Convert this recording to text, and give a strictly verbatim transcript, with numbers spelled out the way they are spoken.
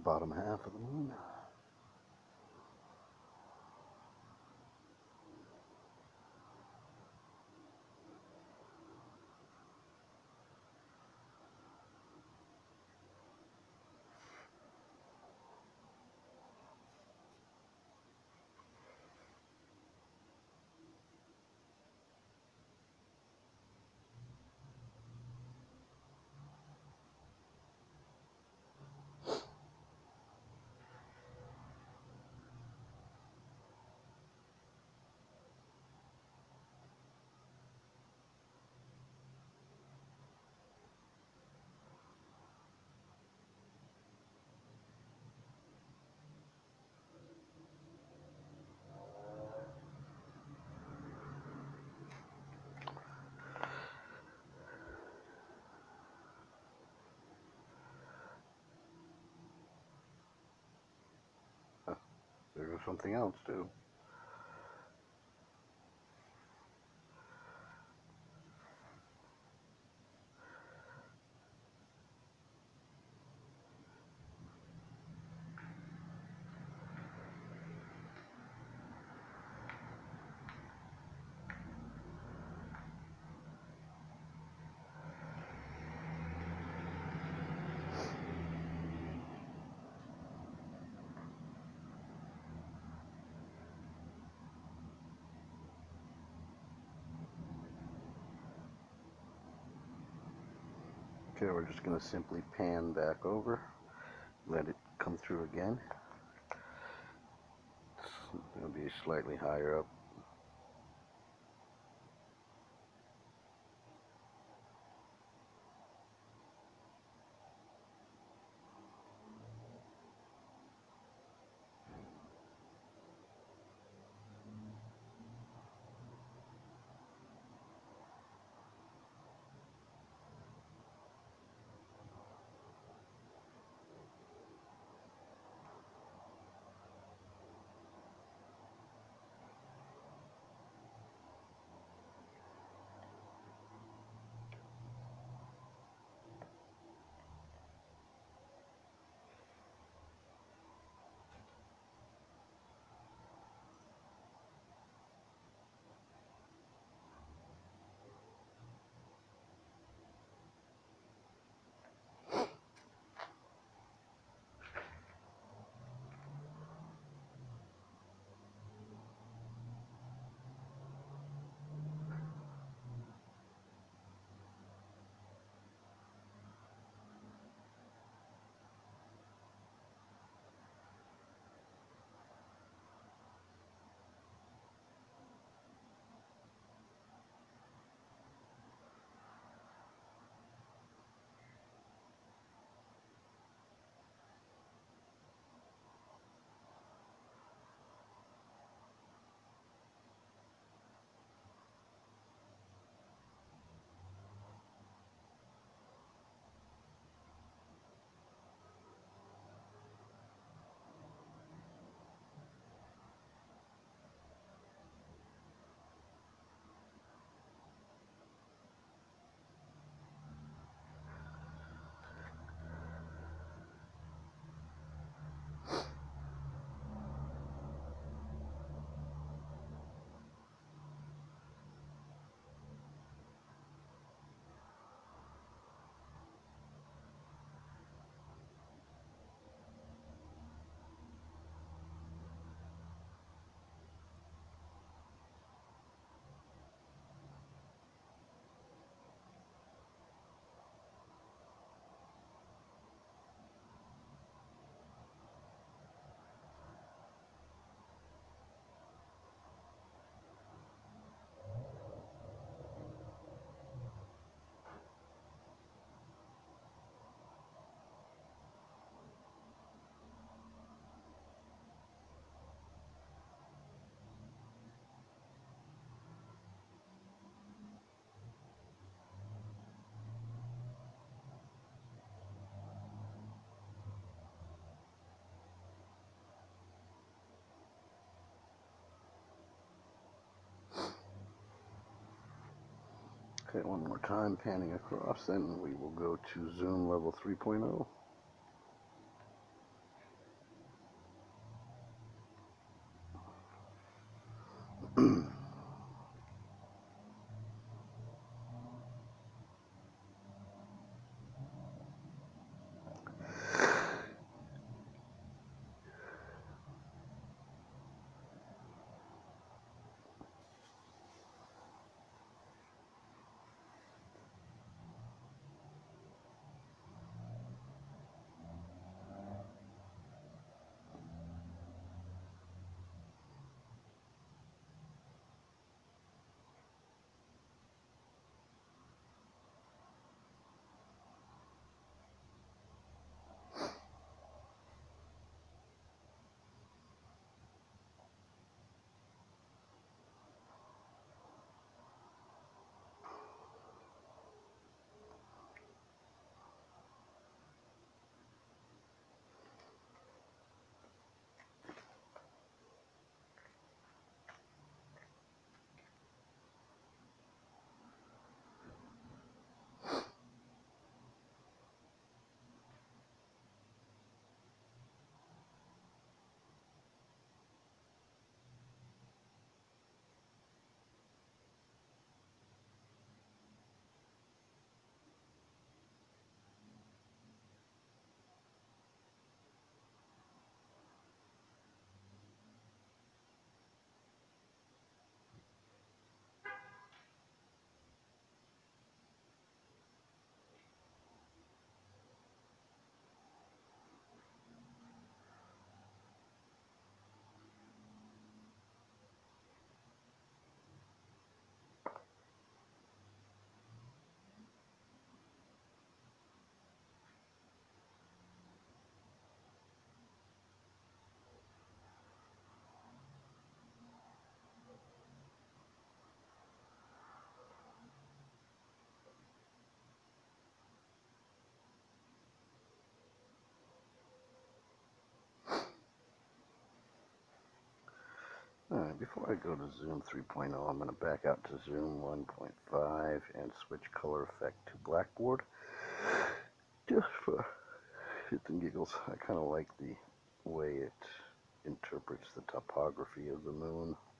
bottom half of the moon. There's something else too. Okay, we're just going to simply pan back over, let it come through again. It's going to be slightly higher up. Okay, one more time, panning across, then we will go to zoom level three point oh. Alright, before I go to Zoom three point oh, I'm going to back out to Zoom one point five and switch color effect to Blackboard. Just for shits and giggles. I kind of like the way it interprets the topography of the moon.